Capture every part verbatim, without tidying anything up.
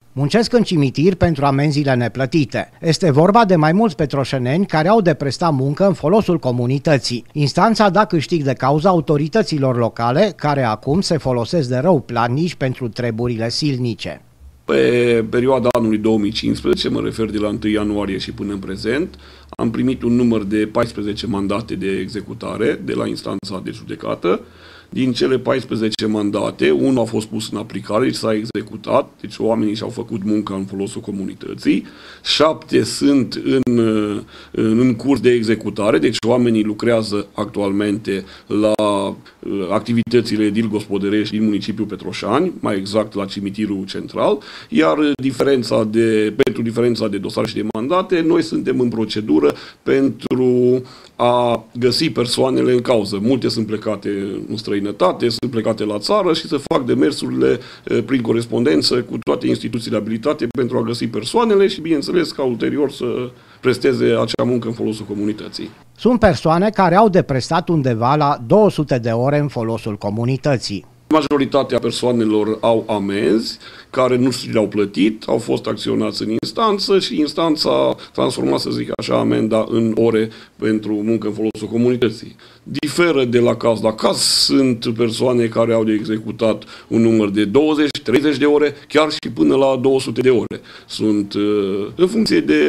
Muncesc în cimitir pentru amenziile neplătite. Este vorba de mai mulți petroșeneni care au de prestat muncă în folosul comunității. Instanța a dat câștig de cauză autorităților locale, care acum se folosesc de rău planici pentru treburile silnice. Pe perioada anului două mii cincisprezece, mă refer de la întâi ianuarie și până în prezent, am primit un număr de paisprezece mandate de executare de la instanța de judecată. Din cele paisprezece mandate, unul a fost pus în aplicare, deci s-a executat, deci oamenii și-au făcut munca în folosul comunității. Șapte sunt în, în, în curs de executare, deci oamenii lucrează actualmente la activitățile edil-gospodărești din municipiul Petroșani, mai exact la cimitirul central, iar diferența de, pentru diferența de dosare și de mandate, noi suntem în procedură pentru a găsi persoanele în cauză. Multe sunt plecate în străinătate, sunt plecate la țară și se fac demersurile prin corespondență cu toate instituțiile abilitate pentru a găsi persoanele și, bineînțeles, ca ulterior să presteze acea muncă în folosul comunității. Sunt persoane care au de prestat undeva la două sute de ore în folosul comunității. Majoritatea persoanelor au amenzi care nu și le-au plătit, au fost acționați în instanță și instanța a transformat, să zic așa, amenda în ore pentru muncă în folosul comunității. Diferă de la caz la caz, sunt persoane care au de executat un număr de douăzeci treizeci de ore, chiar și până la două sute de ore. Sunt, în funcție de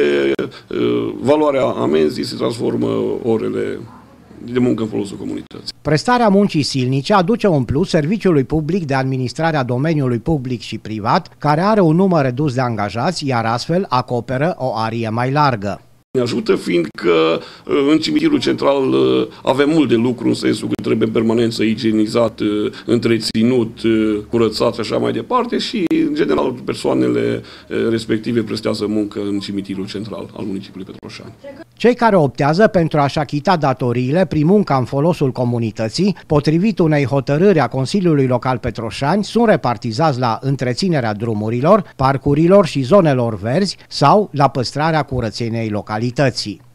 valoarea amenzii, se transformă orele de muncă în folosul comunității. Prestarea muncii silnice aduce un plus serviciului public de administrare a domeniului public și privat, care are un număr redus de angajați, iar astfel acoperă o arie mai largă. Ne ajută fiindcă în cimitirul central avem mult de lucru, în sensul că trebuie în permanență igienizat, întreținut, curățat și așa mai departe și, în general, persoanele respective prestează muncă în cimitirul central al municipiului Petroșani. Cei care optează pentru a-și achita datoriile prin munca în folosul comunității, potrivit unei hotărâri a Consiliului Local Petroșani, sunt repartizați la întreținerea drumurilor, parcurilor și zonelor verzi sau la păstrarea curățeniei localității.